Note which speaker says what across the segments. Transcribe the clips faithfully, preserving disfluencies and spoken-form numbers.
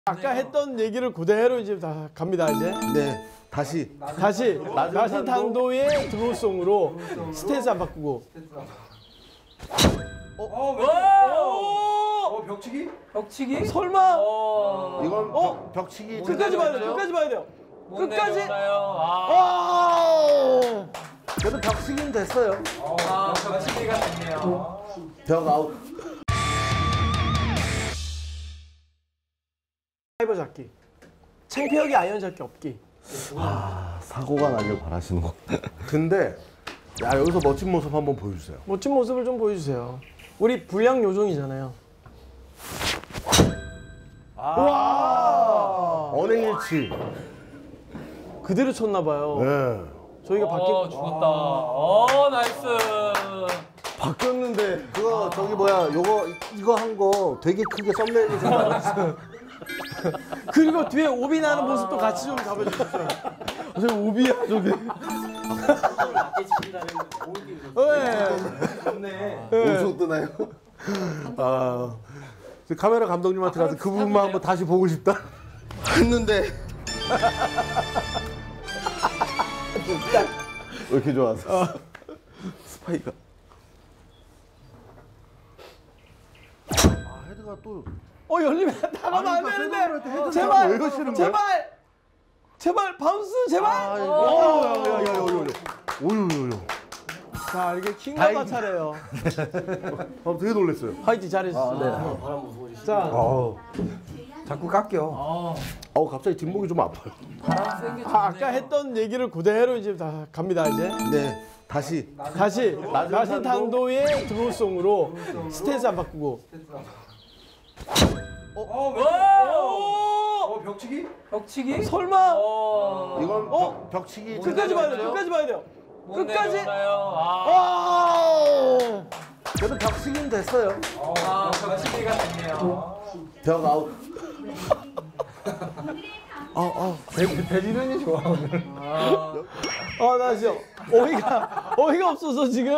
Speaker 1: 아까 했던 얘기를 그대로 이제 다 갑니다 이제.
Speaker 2: 네, 다시
Speaker 1: 다시 낮은 탄도의 드로우송으로 스탠스 안 바꾸고.
Speaker 3: 어, 어, 어, 벽치기?
Speaker 4: 벽치기?
Speaker 1: 설마?
Speaker 4: 어,
Speaker 2: 이건
Speaker 1: 어?
Speaker 2: 벽, 벽치기
Speaker 1: 끝까지 봐야 돼.
Speaker 4: 되나요?
Speaker 1: 끝까지 봐야 돼요. 끝까지.
Speaker 4: 아,
Speaker 1: 아.
Speaker 2: 그래도 벽치기는 됐어요.
Speaker 4: 아 벽치기가 됐네요.
Speaker 2: 벽 아웃.
Speaker 1: 드라이버 잡기. 창피하게 아이언 잡기 없기.
Speaker 2: 아, 사고가 나길 바라시는 거. 근데 야, 여기서 멋진 모습 한번 보여주세요.
Speaker 1: 멋진 모습을 좀 보여주세요. 우리 불량 요정이잖아요.
Speaker 2: 아,
Speaker 1: 와.
Speaker 2: 언행일치.
Speaker 1: 그대로 쳤나 봐요.
Speaker 2: 네.
Speaker 1: 저희가 바뀌.
Speaker 4: 어, 죽었다. 어, 나이스.
Speaker 2: 바뀌었는데 그거 저기 뭐야, 요거 이거 한 거 되게 크게 썸네일이 좀 나왔어요.
Speaker 1: 그리고 뒤에 오비 나는 모습도 같이 좀 잡아주십시오. 저 오비야 저게. 네.
Speaker 2: 엄청 뜨나요? 아, 카메라 감독님한테 가서 그 부분만 한번 다시 보고 싶다. 했는데 왜 이렇게 좋아서? 스파이가. 아, 헤드가 또.
Speaker 1: 어 열리면 나가면 안
Speaker 2: 그러니까
Speaker 1: 되는데.
Speaker 2: 헤드를 왜
Speaker 1: 제발.
Speaker 2: 이러시는 거야?
Speaker 1: 제발. 제발 바운스 제발.
Speaker 2: 아, 이거. 야야야야야. 오유유유.
Speaker 1: 자 이게 킹가바
Speaker 2: 다행이다.
Speaker 1: 차례요.
Speaker 2: 아, 되게 놀랐어요.
Speaker 1: 화이팅 잘했어.
Speaker 2: 네.
Speaker 1: 자.
Speaker 2: 어.
Speaker 3: 자꾸 깎여.
Speaker 4: 어,
Speaker 2: 어, 갑자기 뒷목이 좀 아파요.
Speaker 4: 바람 세게
Speaker 1: 아, 아까 했던 얘기를 그대로 이제 다 갑니다 이제.
Speaker 2: 네, 다시
Speaker 1: 다시
Speaker 2: 낮은
Speaker 1: 낮은
Speaker 2: 탄도.
Speaker 1: 탄도의 드로우송으로 스탠스 안 바꾸고.
Speaker 3: 어,
Speaker 4: 오!
Speaker 3: 어, 벽치기?
Speaker 4: 벽치기?
Speaker 1: 설마?
Speaker 4: 어,
Speaker 2: 이건
Speaker 1: 어?
Speaker 2: 벽, 벽치기.
Speaker 1: 끝까지 봐야 돼요.
Speaker 4: 내려오나요?
Speaker 1: 끝까지 봐야 돼요.
Speaker 4: 못
Speaker 1: 끝까지.
Speaker 4: 내려오나요? 아,
Speaker 1: 아.
Speaker 2: 그래도 벽치기는 됐어요.
Speaker 4: 아, 벽치기가 됐네요.
Speaker 2: 벽 아웃. 아, 아.
Speaker 3: 배지른이 좋아, 오늘.
Speaker 4: 아,
Speaker 1: 아, 나 진짜 어이가 어이가 없어서 지금.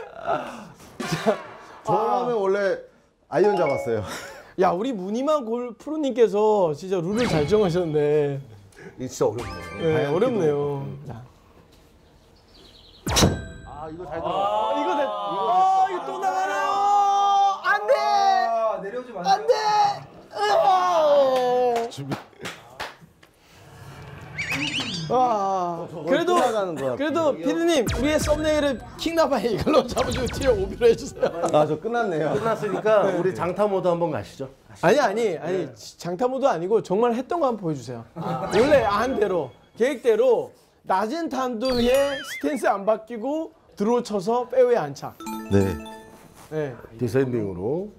Speaker 2: 저라면 원래 아이언 잡았어요.
Speaker 1: 야, 우리 무늬만 골 프로님께서 진짜 룰을 잘 정하셨네.
Speaker 2: 이게 진짜 어렵네요.
Speaker 1: 네,
Speaker 2: 방향키도.
Speaker 1: 어렵네요. 자.
Speaker 2: 아, 이거 잘 들어.
Speaker 1: 아, 이거 됐. 아, 이거 또 나가네요. 안 돼.
Speaker 3: 아, 내려오지 마세요.
Speaker 1: 안 돼. 으아.
Speaker 2: 준비.
Speaker 1: 와. 그래도
Speaker 2: 끝나가는 것 같아.
Speaker 1: 그래도 피디님 우리의 썸네일은 킹나바에 이걸로 잡아주고 뒤에 오비로 해주세요.
Speaker 2: 아, 저 끝났네요. 끝났으니까 우리 장타 모드 한번 가시죠.
Speaker 1: 아니 아니 아니 장타모도 아니고 정말 했던 거 한번 보여주세요. 원래 한 대로 계획대로 낮은 탄도에 스탠스 안 바뀌고 드로우 쳐서 페어웨이 안착.
Speaker 2: 네.
Speaker 1: 네.
Speaker 2: 디센딩으로.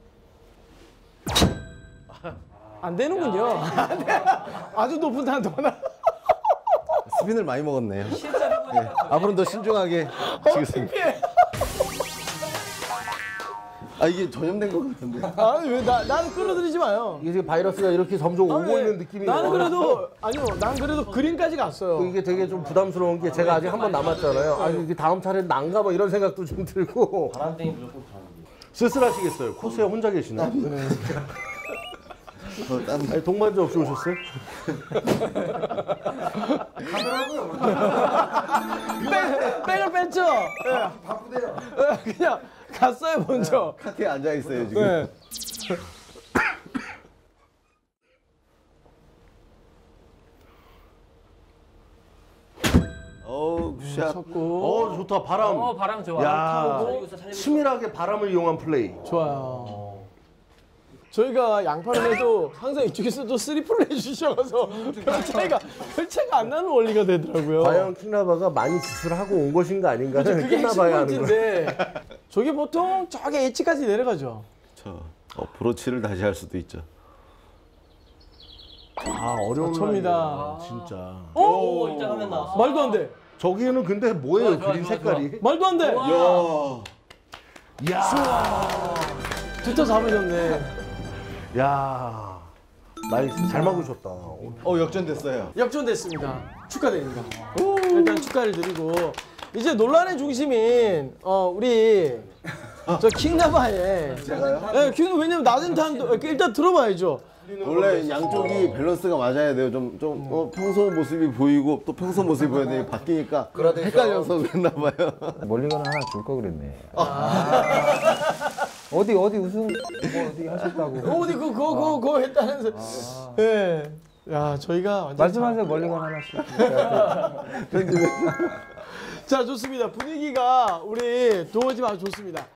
Speaker 1: 안 되는군요. 안 돼. 아주 높은 탄도 하나.
Speaker 2: 스핀을 많이 먹었네요.
Speaker 4: 실제로
Speaker 2: 네. 앞으로는 더 신중하게 치겠습니다. 아, 이게 전염된 것 같은데.
Speaker 1: 아니 왜 나 나는 끌어들이지 마요.
Speaker 2: 이게 지금 바이러스가 이렇게 점점 오고
Speaker 1: 아니,
Speaker 2: 있는 느낌이.
Speaker 1: 나는 그래도 아니요, 난 그래도 그린까지 갔어요.
Speaker 2: 이게 되게 좀 부담스러운 게 제가 아직 한 번 남았잖아요. 아, 이게 다음 차례는 난가 뭐 이런 생각도 좀 들고.
Speaker 5: 바람땡이 무조건 바람.
Speaker 2: 쓸쓸하시겠어요. 코스에 혼자 계시나? 네. 어, 땀. 아니, 동반자 없이 오셨어요?
Speaker 3: 가더라고요.
Speaker 1: 백, 백을 뺐죠. 네.
Speaker 3: 바쁘대요.
Speaker 1: 네, 그냥 갔어요 먼저.
Speaker 2: 카트에 앉아 있어요 지금.
Speaker 1: 네.
Speaker 2: 어우, 굿샷.
Speaker 1: 쳤고.
Speaker 2: 어, 좋다. 바람.
Speaker 4: 어, 바람 좋아.
Speaker 2: 야,
Speaker 5: 살리고
Speaker 2: 치밀하게 바람을 이용한 플레이.
Speaker 1: 좋아요. 저희가 양파를 해도 항상 이쪽에서도 쓰리풀을 해주셔서 별 차이가 별 차이가 안 나는 원리가 되더라고요.
Speaker 2: 과연 킹나바가 많이 지출하고 온 것인가 아닌가는
Speaker 1: 그게 핵심
Speaker 2: 끝나봐야 하는 거예요.
Speaker 1: 포인트인데 저게 보통 저기 엣지까지 내려가죠.
Speaker 2: 저 어프로치를 다시 할 수도 있죠. 아, 어려운
Speaker 1: 찹니다.
Speaker 2: 라인이에요, 진짜.
Speaker 5: 오, 입장 화면 나왔어.
Speaker 1: 말도 안 돼.
Speaker 2: 저기는 근데 뭐예요?
Speaker 4: 좋아, 좋아,
Speaker 2: 그린
Speaker 4: 좋아,
Speaker 2: 색깔이?
Speaker 1: 말도 안 돼.
Speaker 2: 야. 야.
Speaker 1: 두터 잡으셨네.
Speaker 2: 야. 나이스. 잘 막으셨다.
Speaker 5: 어, 역전됐어요.
Speaker 1: 역전됐습니다. 축하드립니다. 일단 축하를 드리고 이제 논란의 중심인 어, 우리 저 킹나바에.
Speaker 5: 제가요?
Speaker 1: 네, 킹 왜냐면 낮은 탄도 일단 들어봐야죠.
Speaker 5: 원래 양쪽이 밸런스가 맞아야 돼요. 좀, 좀 어, 평소 모습이 보이고 또 평소 모습이 보여야 되니 바뀌니까 헷갈려서 그랬나 봐요.
Speaker 3: 멀리건을 하나 줄 거 그랬네. 어디 어디 우승 뭐 어디 하셨다고.
Speaker 1: 어디 그거 그거 그거, 그거 했다면서. 예. 야 저희가 완전
Speaker 3: 말씀하세요. 멀리건 하나씩.
Speaker 1: 자 좋습니다. 분위기가 우리 동호팀 아주 좋습니다.